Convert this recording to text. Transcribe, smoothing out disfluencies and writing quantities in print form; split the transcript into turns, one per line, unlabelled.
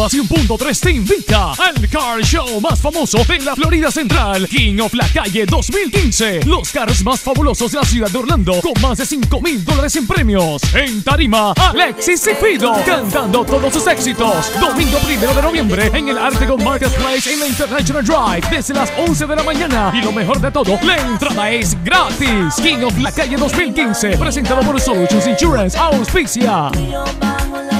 100.3 te invita al car show más famoso de la Florida Central, King of la Calle 2015. Los carros más fabulosos de la ciudad de Orlando, con más de $5,000 en premios. En tarima, Alexis y Fido, cantando todos sus éxitos. Domingo 1 de noviembre en el Artegon Marketplace en la International Drive, desde las 11 de la mañana. Y lo mejor de todo, la entrada es gratis. King of la Calle 2015, presentado por Solutions Insurance, auspicia.